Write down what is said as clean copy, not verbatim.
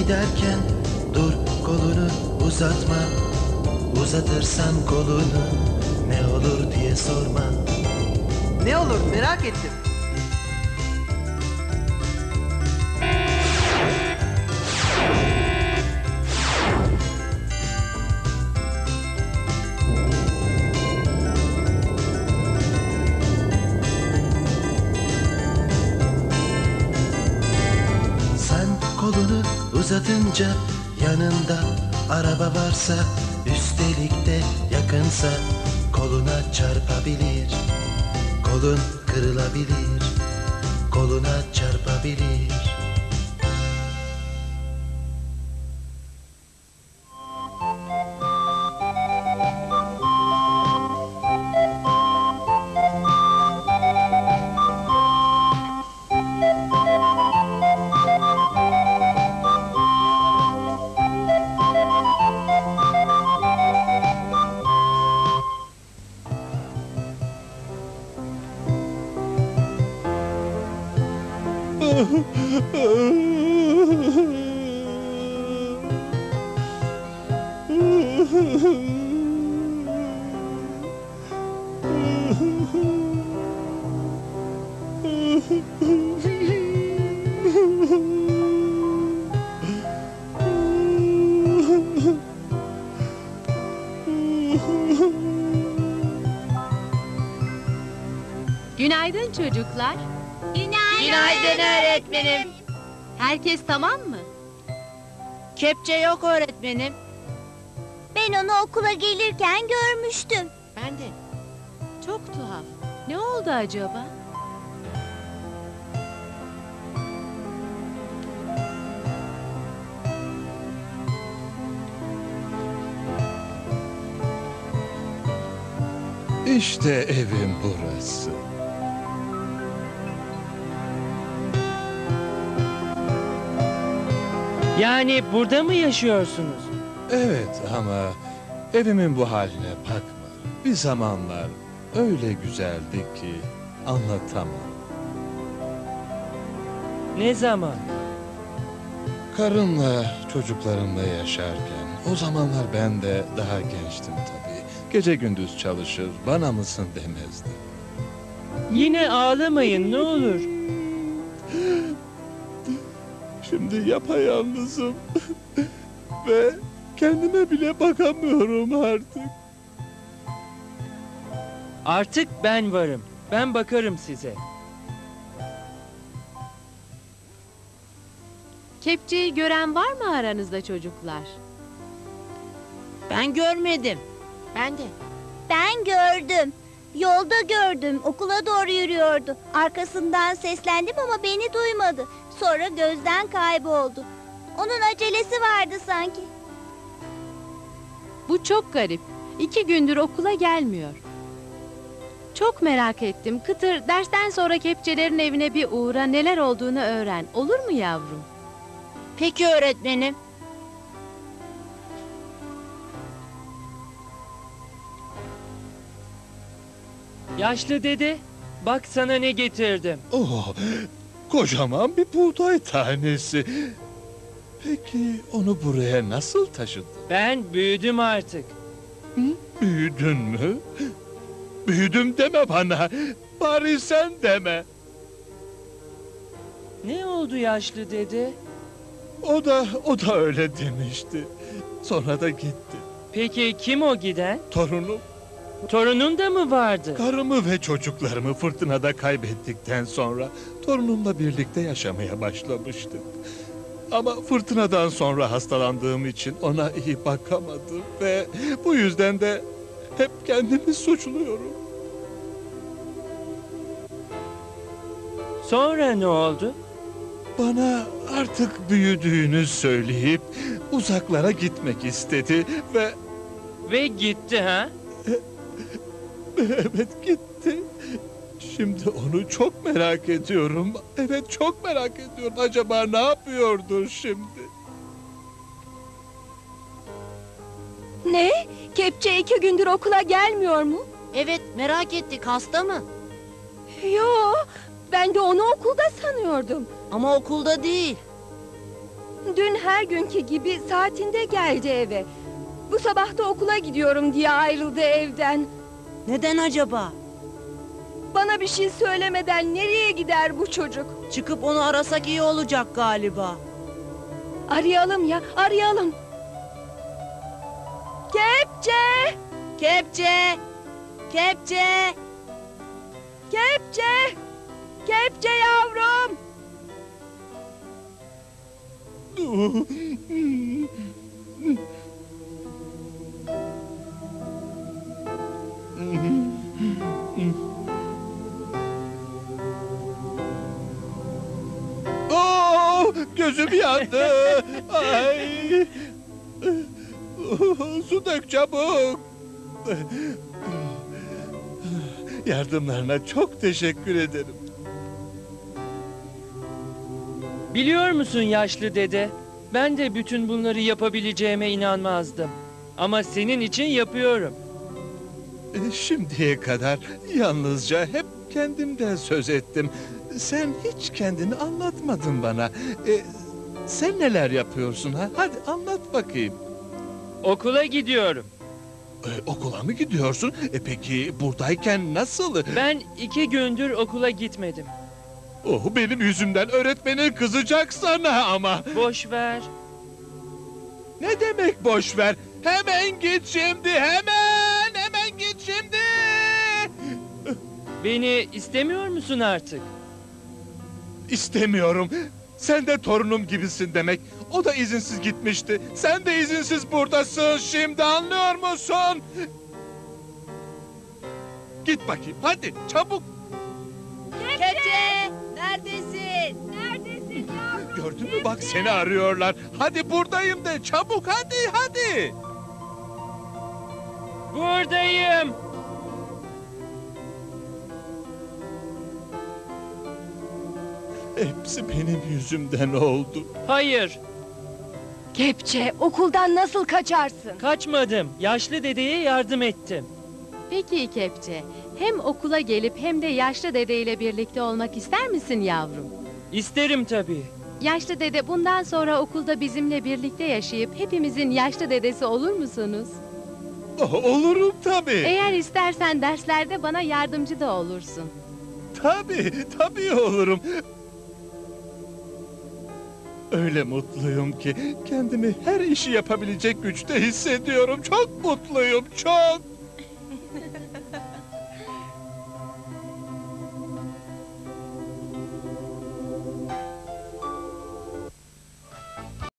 giderken dur kolunu uzatma. Uzatırsan kolunu ne olur diye sorma. Ne olur merak ettim. Sen kolunu uzatınca yanında araba varsa, üstelik de yakınsa koluna çarpabilir. Kolun kırılabilir, koluna çarpabilir. Günaydın çocuklar. Günaydın öğretmenim. Herkes tamam mı? Kepçe yok öğretmenim. Ben onu okula gelirken görmüştüm. Ben de. Çok tuhaf. Ne oldu acaba? İşte evim burası. Yani burada mı yaşıyorsunuz? Evet ama evimin bu haline bakma. Bir zamanlar öyle güzeldi ki anlatamam. Ne zaman? Karımla, çocuklarımla yaşarken o zamanlar ben de daha gençtim tabii. Gece gündüz çalışır, bana mısın demezdi. Yine ağlamayın ne olur. Şimdi yapayalnızım ve kendime bile bakamıyorum artık. Artık ben varım. Ben bakarım size. Kepçeyi gören var mı aranızda çocuklar? Ben görmedim. Ben de. Ben gördüm. Yolda gördüm. Okula doğru yürüyordu. Arkasından seslendim ama beni duymadı. Sonra gözden kayboldu. Onun acelesi vardı sanki. Bu çok garip. 2 gündür okula gelmiyor. Çok merak ettim. Kıtır, dersten sonra kepçelerin evine bir uğra, neler olduğunu öğren. Olur mu yavrum? Peki öğretmenim. Yaşlı dede, bak sana ne getirdim. Oh, kocaman bir buğday tanesi. Peki onu buraya nasıl taşıdın? Ben büyüdüm artık. Büyüdün mü? Büyüdüm deme bana. Bari sen deme. Ne oldu yaşlı dede? O da öyle demişti. Sonra da gitti. Peki kim o giden? Torunum, Torunun da mı vardı? karımı ve çocuklarımı fırtınada kaybettikten sonra torunumla birlikte yaşamaya başlamıştık. Ama fırtınadan sonra hastalandığım için ona iyi bakamadım ve bu yüzden de hep kendimi suçluyorum. Sonra ne oldu? Bana artık büyüdüğünü söyleyip uzaklara gitmek istedi ve Ve gitti ha? evet gitti. Şimdi onu çok merak ediyorum. Evet çok merak ediyorum. Acaba ne yapıyordur şimdi? Ne? Kepçe 2 gündür okula gelmiyor mu? Evet merak ettik, hasta mı? Yo, ben de onu okulda sanıyordum. Ama okulda değil. Dün her günkü gibi saatinde geldi eve. Bu sabah da okula gidiyorum diye ayrıldı evden. Neden acaba? Bana bir şey söylemeden nereye gider bu çocuk? Çıkıp onu arasak iyi olacak galiba. Arayalım ya, arayalım. Kepçe! Kepçe! Kepçe! Kepçe! Kepçe yavrum! Gözüm yandı. Ay. Su dök çabuk. Yardımlarına çok teşekkür ederim. Biliyor musun yaşlı dede? Ben de bütün bunları yapabileceğime inanmazdım. Ama senin için yapıyorum. Şimdiye kadar yalnızca hep kendimden söz ettim. Sen hiç kendini anlatmadın bana. Sen neler yapıyorsun ha? Hadi anlat bakayım. Okula gidiyorum. Okula mı gidiyorsun? Peki buradayken nasıl? Ben 2 gündür okula gitmedim. Oh, benim yüzümden öğretmenin kızacak sana ama. Boş ver. Ne demek boş ver? Hemen git şimdi, hemen git şimdi. Beni istemiyor musun artık? İstemiyorum. Sen de torunum gibisin demek. O da izinsiz gitmişti. Sen de izinsiz buradasın şimdi, anlıyor musun? Git bakayım, hadi çabuk. Kepçe! Neredesin? Neredesin yavrum? Gördün mü bak, seni arıyorlar. Hadi buradayım de çabuk, hadi. Buradayım. Hepsi benim yüzümden oldu. Hayır, Kepçe, okuldan nasıl kaçarsın? kaçmadım. Yaşlı dedeye yardım ettim. Peki Kepçe, hem okula gelip hem de yaşlı dedeyle birlikte olmak ister misin yavrum? İsterim tabii. Yaşlı dede bundan sonra okulda bizimle birlikte yaşayıp hepimizin yaşlı dedesi olur musunuz? Oh, olurum tabii. Eğer istersen derslerde bana yardımcı da olursun. Tabii olurum. Öyle mutluyum ki kendimi her işi yapabilecek güçte hissediyorum. Çok mutluyum, çok.